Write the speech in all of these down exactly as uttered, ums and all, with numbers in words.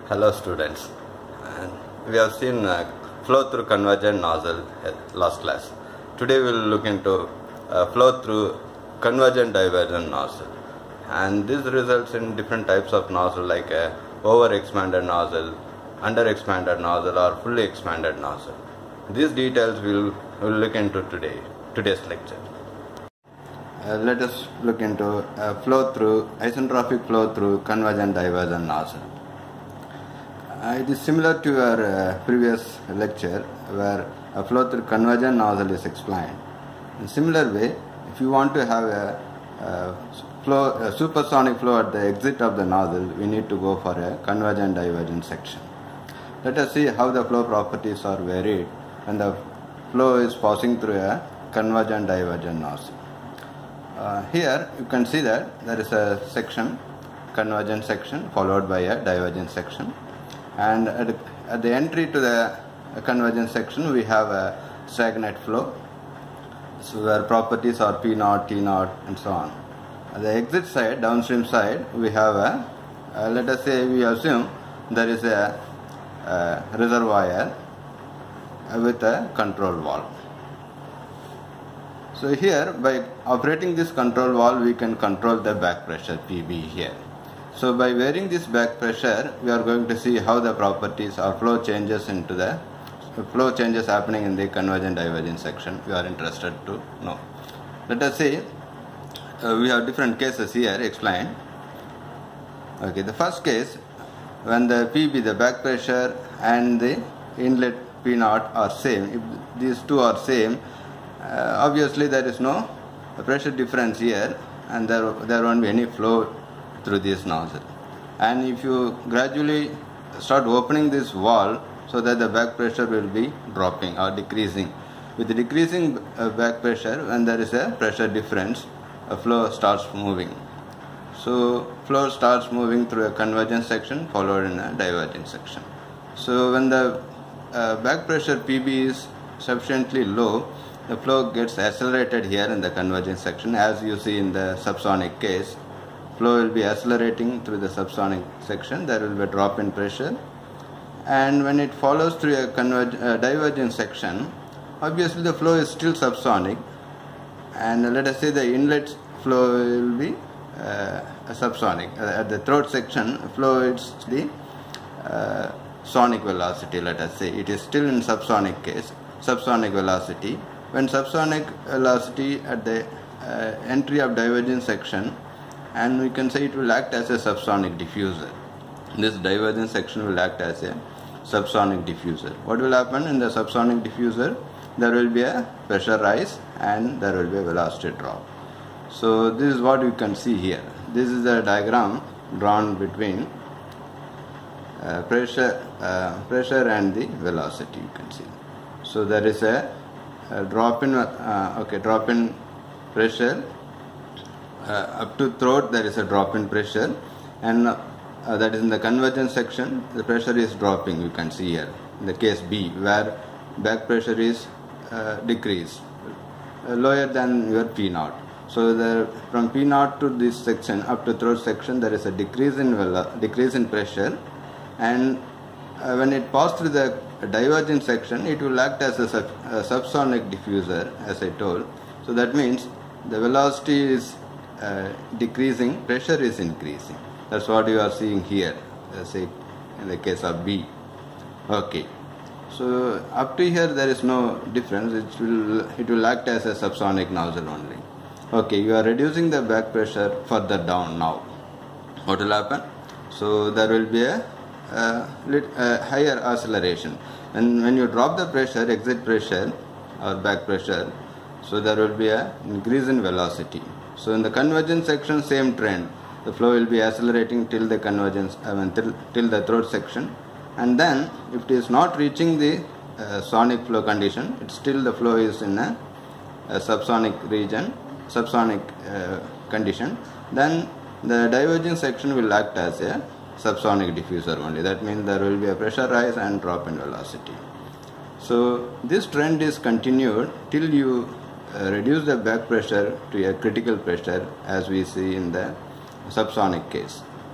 Hello students, and we have seen uh, flow through convergent nozzle uh, last class. Today we will look into uh, flow through convergent divergent nozzle, and this results in different types of nozzle like a over expanded nozzle, under expanded nozzle or fully expanded nozzle. These details we will will look into today today's lecture. Uh, let us look into uh, flow through isentropic flow through convergent divergent nozzle. Uh, it is similar to our uh, previous lecture where a flow through convergent nozzle is explained. In similar way, if you want to have a, a, flow, a supersonic flow at the exit of the nozzle, we need to go for a convergent divergent section. Let us see how the flow properties are varied when the flow is passing through a convergent divergent nozzle. Uh, here you can see that there is a section, convergent section, followed by a divergent section. And at, at the entry to the convergent section we have a stagnant flow, so where properties are P naught, T naught and so on. At the exit side, downstream side, we have a, uh, let us say we assume there is a, a reservoir with a control valve. So here by operating this control valve we can control the back pressure P B here. So by varying this back pressure, we are going to see how the properties or flow changes into the flow changes happening in the convergent divergent section we are interested to know. Let us say uh, we have different cases here explained. Okay, the first case, when the P B, the back pressure, and the inlet P naught are same, if these two are same, uh, obviously there is no pressure difference here and there, there won't be any flow through this nozzle. And if you gradually start opening this valve so that the back pressure will be dropping or decreasing. With the decreasing uh, back pressure, when there is a pressure difference, a flow starts moving. So flow starts moving through a convergent section followed in a divergent section. So when the uh, back pressure P B is sufficiently low, the flow gets accelerated here in the convergent section, as you see in the subsonic case. Flow will be accelerating through the subsonic section, there will be a drop in pressure, and when it follows through a converg uh, divergent section, obviously the flow is still subsonic, and let us say the inlet flow will be uh, a subsonic. Uh, at the throat section, flow is the uh, sonic velocity, let us say. It is still in subsonic case, subsonic velocity. When subsonic velocity at the uh, entry of divergent section, and we can say it will act as a subsonic diffuser. This divergent section will act as a subsonic diffuser. What will happen in the subsonic diffuser? There will be a pressure rise and there will be a velocity drop. So this is what you can see here. This is a diagram drawn between uh, pressure, uh, pressure and the velocity, you can see. So there is a, a drop in, uh, okay, drop in pressure. Uh, up to throat there is a drop in pressure, and uh, that is in the convergent section the pressure is dropping, you can see here in the case B, where back pressure is uh, decreased uh, lower than your P naught. So the, from P naught to this section up to throat section there is a decrease in decrease in pressure, and uh, when it passes through the divergent section it will act as a, sub, a subsonic diffuser, as I told. So that means the velocity is Uh, decreasing, pressure is increasing. That's what you are seeing here, uh, say in the case of B. Okay, so up to here there is no difference. It will it will act as a subsonic nozzle only. Okay, you are reducing the back pressure further down now. What will happen? So there will be a, a, a higher acceleration, and when you drop the pressure, exit pressure or back pressure, so there will be a increase in velocity. So in the convergent section, same trend. The flow will be accelerating till the convergence, I mean till, till the throat section, and then if it is not reaching the uh, sonic flow condition, it still the flow is in a, a subsonic region, subsonic uh, condition. Then the divergent section will act as a subsonic diffuser only. That means there will be a pressure rise and drop in velocity. So this trend is continued till you Uh, reduce the back pressure to a critical pressure, as we see in the subsonic case.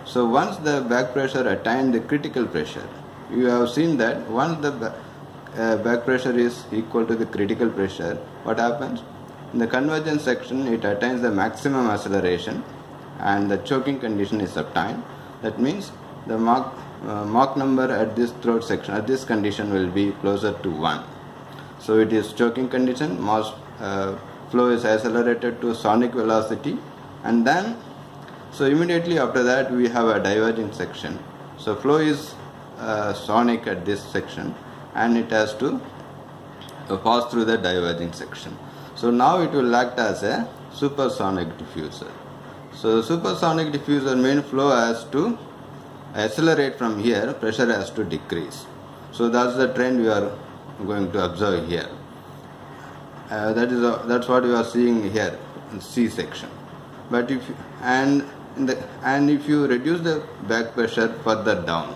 So once the back pressure attained the critical pressure, you have seen that once the back, uh, back pressure is equal to the critical pressure, what happens? In the convergence section, it attains the maximum acceleration and the choking condition is obtained. That means the Mach, uh, Mach number at this throat section, at this condition, will be closer to one. So it is choking condition, mass uh, flow is accelerated to sonic velocity, and then so immediately after that we have a diverging section. So flow is uh, sonic at this section and it has to uh, pass through the diverging section. So now it will act as a supersonic diffuser. So supersonic diffuser means flow has to accelerate from here, pressure has to decrease. So that's the trend we are going to observe here. Uh, that is a, that's what you are seeing here in C section. But if and in the and if you reduce the back pressure further down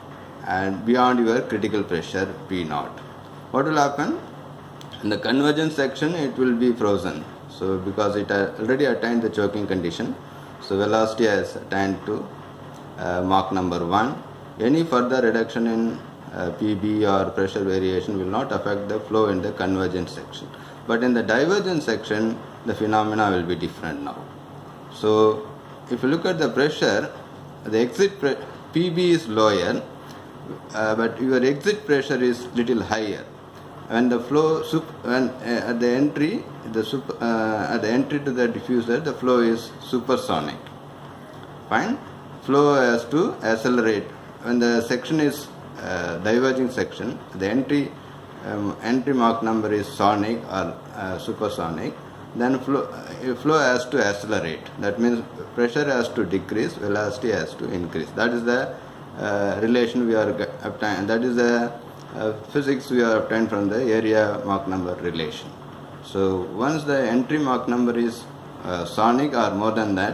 and beyond your critical pressure P naught, what will happen? In the convergence section, it will be frozen. So because it already attained the choking condition, so velocity has attained to uh, Mach number one. Any further reduction in uh, P B or pressure variation will not affect the flow in the convergence section. But in the divergence section, the phenomena will be different now. So if you look at the pressure, the exit pre P B is lower, uh, but your exit pressure is little higher. When the flow sup when uh, at the entry the super, uh, at the entry to the diffuser, the flow is supersonic. Fine. Flow has to accelerate when the section is uh, diverging section. The entry um, entry Mach number is sonic or uh, supersonic. Then flow uh, flow has to accelerate. That means pressure has to decrease, velocity has to increase. That is the uh, relation we are obtaining. That is the uh, physics we are obtained from the area Mach number relation. So once the entry Mach number is uh, sonic or more than that,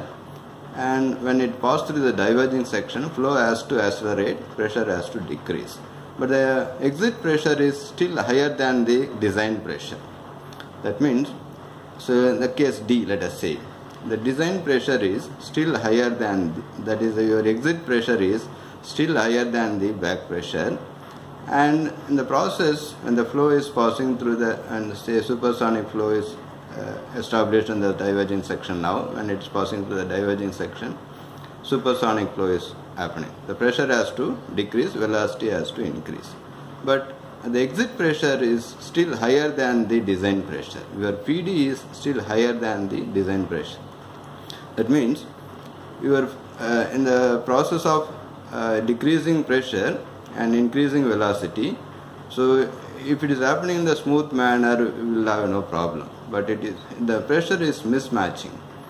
and when it passes through the diverging section, flow has to accelerate, pressure has to decrease. But the exit pressure is still higher than the design pressure. That means, so in the case D, let us say, the design pressure is still higher than, the, that is your exit pressure is still higher than the back pressure. And in the process, when the flow is passing through the, and say supersonic flow is uh, established in the diverging section now, when it's passing through the diverging section, supersonic flow is happening. The pressure has to decrease, velocity has to increase. But the exit pressure is still higher than the design pressure. Your P D is still higher than the design pressure. That means you are uh, in the process of uh, decreasing pressure and increasing velocity. So if it is happening in the smooth manner, we will have no problem. But it is the pressure is mismatching.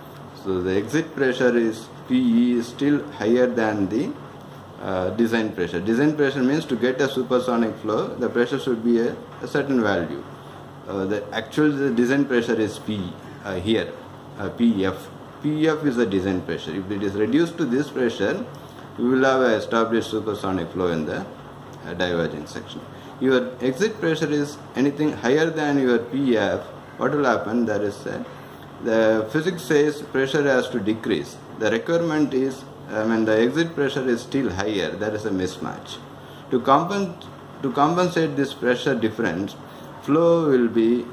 So the exit pressure is P E is still higher than the uh, design pressure. Design pressure means to get a supersonic flow, the pressure should be a, a certain value. Uh, the actual the design pressure is P uh, here, uh, P F. P F is the design pressure. If it is reduced to this pressure, you will have an established supersonic flow in the uh, diverging section. Your exit pressure is anything higher than your P F, what will happen? There is a, the physics says pressure has to decrease. The requirement is, I mean, the exit pressure is still higher. There is a mismatch. To compensate to compensate this pressure difference, flow will be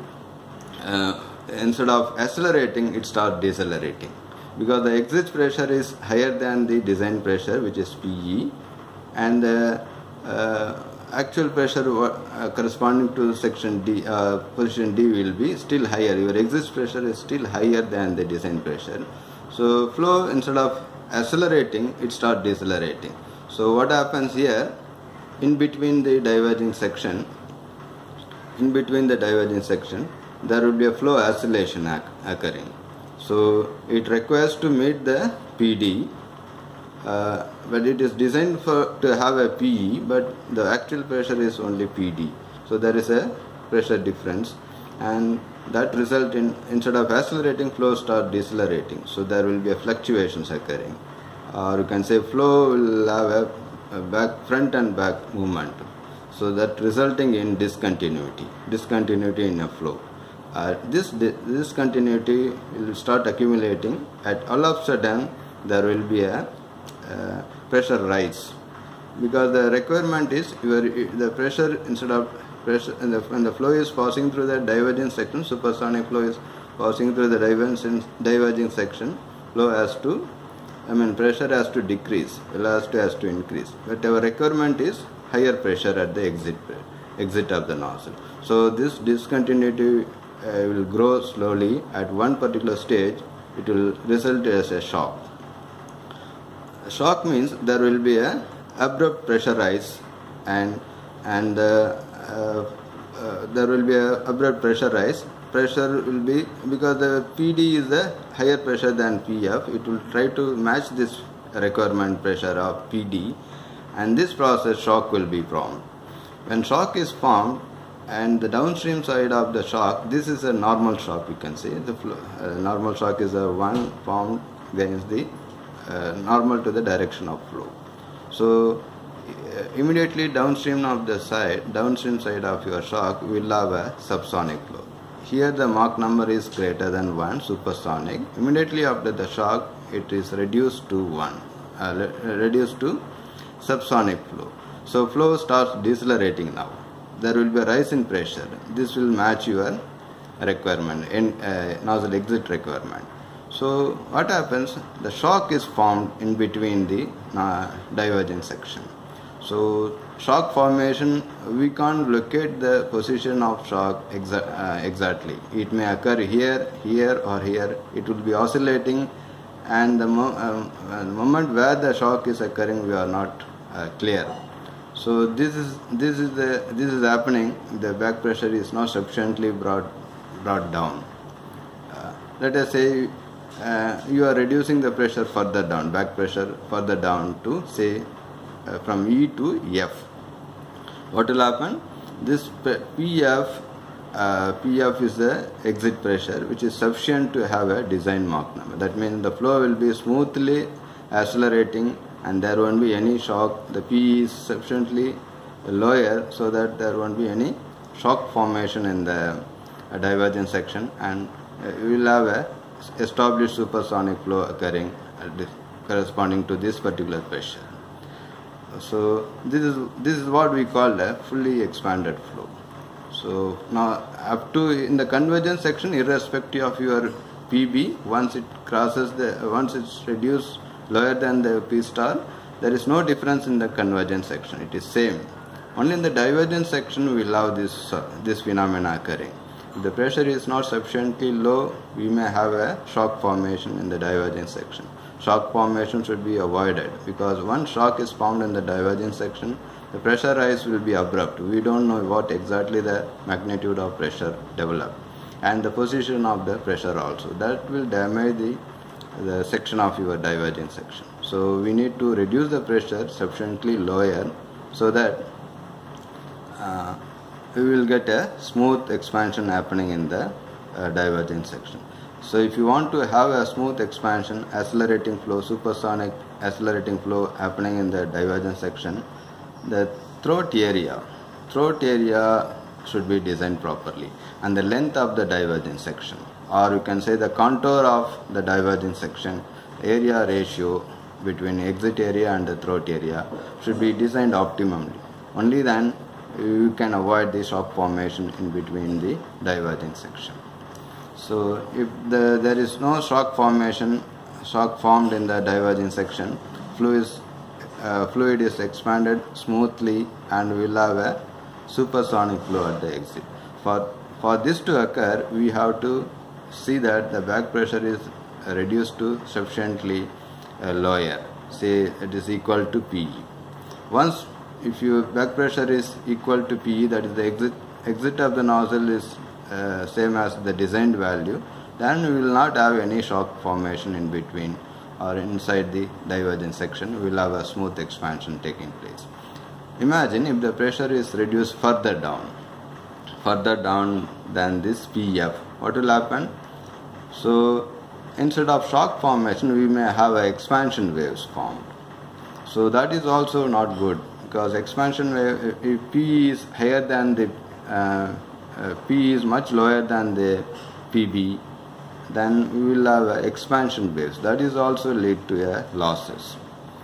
uh, instead of accelerating, it starts decelerating, because the exit pressure is higher than the design pressure, which is P E, and the uh, actual pressure uh, corresponding to section D, uh, position D, will be still higher. Your exit pressure is still higher than the design pressure. So flow, instead of accelerating, it starts decelerating. So what happens here, in between the diverging section, in between the diverging section, there will be a flow oscillation occurring. So it requires to meet the P D, uh, but it is designed for to have a P E, but the actual pressure is only P D. So there is a pressure difference, and that result in, instead of accelerating, flow start decelerating. So there will be a fluctuations occurring, or you can say flow will have a, a back front and back movement. So that resulting in discontinuity, discontinuity in a flow. Uh, this discontinuity will start accumulating. At all of a sudden, there will be a, uh, pressure rise, because the requirement is your the pressure instead of pressure and the, when the flow is passing through the diverging section, supersonic flow is passing through the diverging diverging section, flow has to I mean pressure has to decrease, velocity has to increase, but our requirement is higher pressure at the exit exit of the nozzle. So this discontinuity uh, will grow slowly. At one particular stage it will result as a shock. Shock means there will be a abrupt pressure rise, and and uh, uh, uh, there will be a abrupt pressure rise. Pressure will be, because the P D is a higher pressure than P F, it will try to match this requirement pressure of P D, and this process shock will be formed. When shock is formed and the downstream side of the shock, this is a normal shock, you can say. The flow, uh, normal shock is a one formed against the uh, normal to the direction of flow. So uh, immediately downstream of the side, downstream side of your shock will have a subsonic flow. Here the Mach number is greater than one, supersonic. Immediately after the shock, it is reduced to one, uh, reduced to subsonic flow. So flow starts decelerating now. There will be a rise in pressure. This will match your requirement, in uh, nozzle exit requirement. So what happens? The shock is formed in between the uh, diverging section. So shock formation, we can't locate the position of shock exa uh, exactly. It may occur here, here or here. It will be oscillating, and the, mo um, the moment where the shock is occurring, we are not uh, clear. So this is this is the this is happening. The back pressure is not sufficiently brought brought down. Uh, let us say uh, you are reducing the pressure further down, back pressure further down to say uh, from E to F. What will happen? This P F uh, P F is the exit pressure, which is sufficient to have a design Mach number. That means the flow will be smoothly accelerating, and there won't be any shock. The P is sufficiently lower so that there won't be any shock formation in the uh, divergent section, and uh, we will have a established supersonic flow occurring uh, corresponding to this particular pressure. So this is this is what we call a fully expanded flow. So now up to in the convergence section, irrespective of your P B, once it crosses the once it's reduced lower than the P star, there is no difference in the convergence section. It is same. Only in the divergence section we will have this uh, this phenomena occurring. If the pressure is not sufficiently low, we may have a shock formation in the divergence section. Shock formation should be avoided, because once shock is formed in the divergence section, the pressure rise will be abrupt. We don't know what exactly the magnitude of pressure developed, and the position of the pressure also. That will damage the, the section of your divergence section. So we need to reduce the pressure sufficiently lower so that uh, we will get a smooth expansion happening in the uh, divergence section. So if you want to have a smooth expansion, accelerating flow, supersonic accelerating flow happening in the divergence section, the throat area, throat area should be designed properly, and the length of the divergence section, or you can say the contour of the divergence section, area ratio between exit area and the throat area should be designed optimally. Only then you can avoid the shock formation in between the divergence section. So if the, there is no shock formation, shock formed in the diverging section, fluid is, uh, fluid is expanded smoothly, and we will have a supersonic flow at the exit. For, for this to occur, we have to see that the back pressure is reduced to sufficiently uh, lower, say it is equal to P E. Once if your back pressure is equal to P E, that is the exit, exit of the nozzle is Uh, same as the designed value, then we will not have any shock formation in between or inside the divergent section. We will have a smooth expansion taking place. Imagine if the pressure is reduced further down, further down than this P F, what will happen? So instead of shock formation, we may have a expansion waves formed. So that is also not good, because expansion wave, if P is higher than the uh, Uh, P is much lower than the P B, then we will have uh, expansion waves. That is also lead to uh, losses.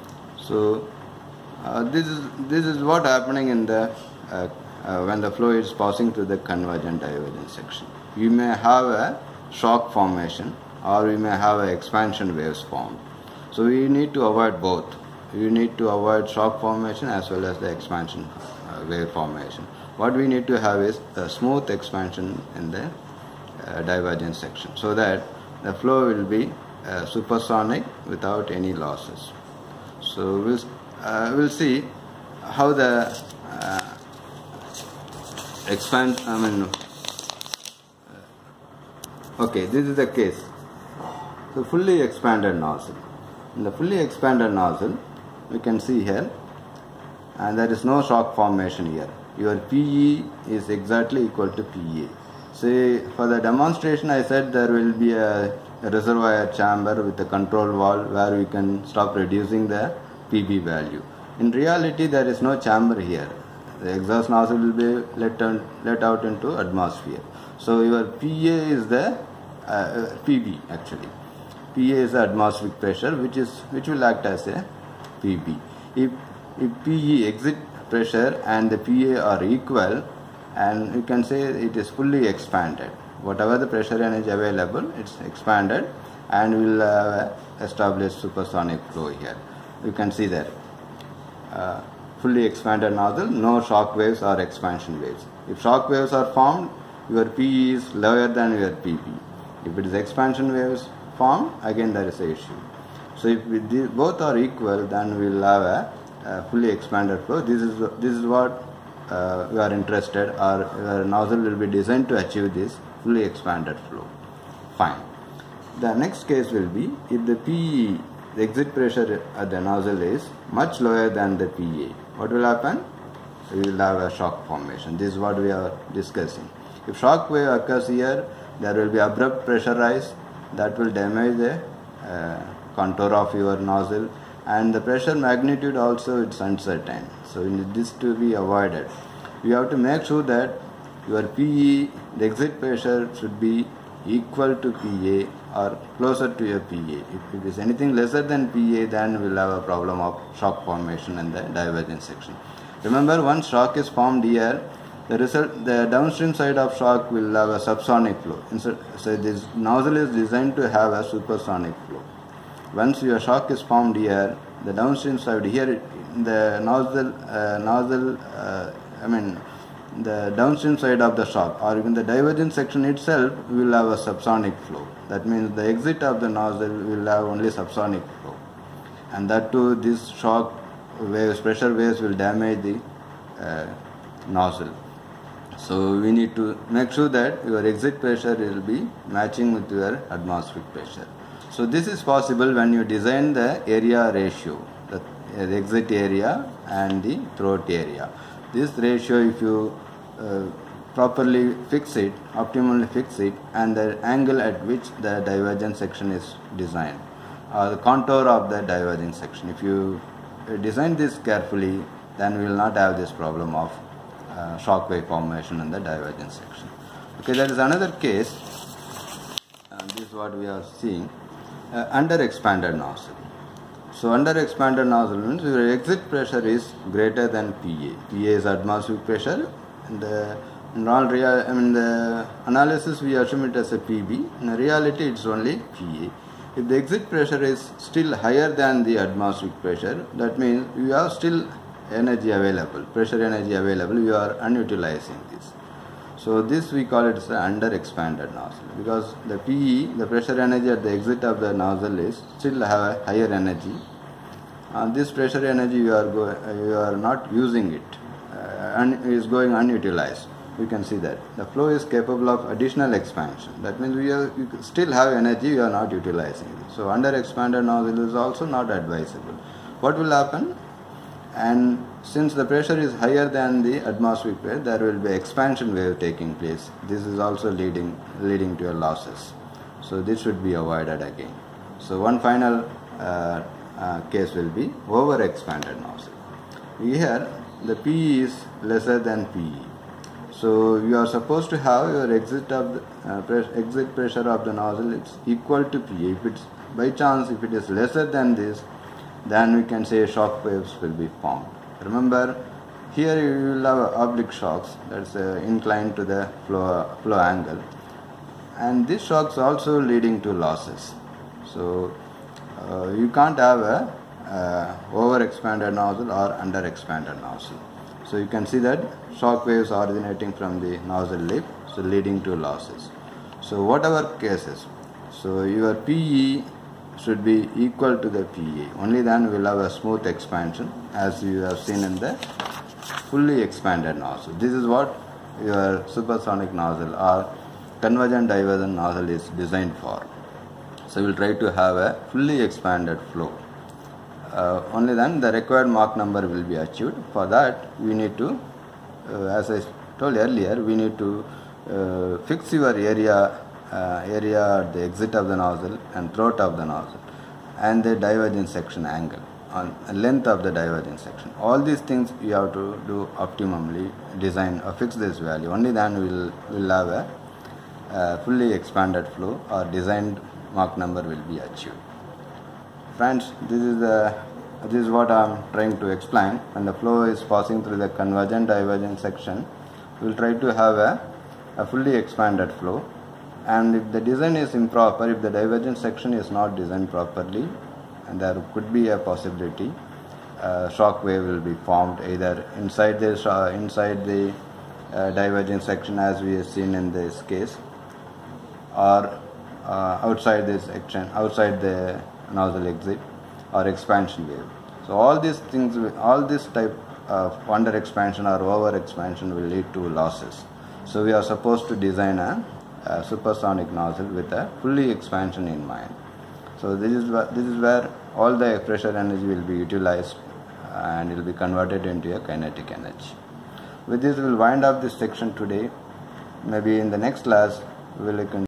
So uh, this is this is what happening in the uh, uh, when the flow is passing through the convergent divergent section. You may have a shock formation, or we may have a expansion waves formed. So we need to avoid both. You need to avoid shock formation as well as the expansion uh, wave formation. What we need to have is a smooth expansion in the uh, divergent section, so that the flow will be uh, supersonic without any losses. So we'll uh, we'll see how the uh, expand. I mean, uh, okay, this is the case. So fully expanded nozzle. In the fully expanded nozzle, we can see here, and there is no shock formation here. Your P E is exactly equal to P A. Say for the demonstration, I said there will be a, a reservoir chamber with a control valve where we can stop reducing the P B value. In reality, there is no chamber here. The exhaust nozzle will be let, on, let out into atmosphere. So your P A is the uh, P B actually. P A is the atmospheric pressure, which is which will act as a P B. If if P E exit pressure and the P A are equal, and you can say it is fully expanded. Whatever the pressure energy available, it's expanded, and will uh, establish supersonic flow here. You can see that uh, fully expanded nozzle, no shock waves or expansion waves. If shock waves are formed, your P E is lower than your P B. If it is expansion waves formed, again there is a issue. So if we, both are equal, then we will have a, a fully expanded flow. This is this is what uh, we are interested, or your nozzle will be designed to achieve this fully expanded flow. Fine. The next case will be if the P E, the exit pressure at the nozzle, is much lower than the P A. What will happen? We will have a shock formation. This is what we are discussing. If shock wave occurs here, there will be abrupt pressure rise that will damage the uh, contour of your nozzle, and the pressure magnitude also it's uncertain. So this to be avoided. You have to make sure that your P E, the exit pressure, should be equal to P A or closer to your P A. If it is anything lesser than P A, then we'll have a problem of shock formation in the divergent section. Remember, once shock is formed here, the result, the downstream side of shock will have a subsonic flow. So this nozzle is designed to have a supersonic flow. Once your shock is formed here, the downstream side here, the nozzle, uh, nozzle, uh, I mean, the downstream side of the shock, or even the divergent section itself, will have a subsonic flow. That means the exit of the nozzle will have only subsonic flow, and that too, this shock waves, pressure waves, will damage the uh, nozzle. So we need to make sure that your exit pressure will be matching with your atmospheric pressure. So this is possible when you design the area ratio, the, the exit area and the throat area. This ratio, if you uh, properly fix it, optimally fix it, and the angle at which the divergent section is designed, or the contour of the divergent section, if you design this carefully, then we will not have this problem of uh, shock wave formation in the divergent section. Okay, that is another case. Uh, this is what we are seeing. Uh, under expanded nozzle. So under expanded nozzle means your exit pressure is greater than P A. P A is atmospheric pressure. And the, in all real, I mean the analysis we assume it as a P B. In reality, it's only P A. If the exit pressure is still higher than the atmospheric pressure, that means you have still energy available, pressure energy available. You are unutilizing this. So this we call it as the under expanded nozzle, because the P E, the pressure energy at the exit of the nozzle, is still have a higher energy. Uh, this pressure energy you are go you are not using it, uh, and is going unutilized. You can see that the flow is capable of additional expansion. That means we are, you still have energy, you are not utilizing it. So under expanded nozzle is also not advisable. What will happen? And since the pressure is higher than the atmospheric pressure, there will be expansion wave taking place. This is also leading leading to your losses. So this should be avoided again. So one final uh, uh, case will be over expanded nozzle. Here the P E is lesser than P E. So you are supposed to have your exit of the, uh, press, exit pressure of the nozzle, it's equal to P A. If it's by chance if it is lesser than this, then we can say shock waves will be formed. Remember, here you will have oblique shocks, that's uh, inclined to the flow, flow angle, and these shocks also leading to losses. So uh, you can't have a uh, over expanded nozzle or under expanded nozzle. So you can see that shock waves originating from the nozzle lip, so leading to losses. So whatever cases, so your P E should be equal to the P A. Only then we will have a smooth expansion, as you have seen in the fully expanded nozzle. This is what your supersonic nozzle or convergent divergent nozzle is designed for. So we will try to have a fully expanded flow. Uh, only then the required Mach number will be achieved. For that we need to, uh, as I told earlier, we need to uh, fix your area uh, area at the exit of the nozzle and throat of the nozzle, and the divergence section angle on length of the divergence section. All these things you have to do optimally, design or fix this value. Only then we will will have a uh, fully expanded flow, or designed Mach number will be achieved. Friends, this is the this is what I am trying to explain. When the flow is passing through the convergent divergent section, we will try to have a, a fully expanded flow. And if the design is improper, if the divergent section is not designed properly, and there could be a possibility uh, shock wave will be formed either inside the uh, inside the uh, divergent section, as we have seen in this case, or uh, outside this section, outside the nozzle exit, or expansion wave. So all these things, all this type of under expansion or over expansion will lead to losses. So we are supposed to design a, a supersonic nozzle with a fully expansion in mind. So this is where, this is where all the pressure energy will be utilized and it will be converted into a kinetic energy. With this we will wind up this section today. Maybe in the next class we will continue.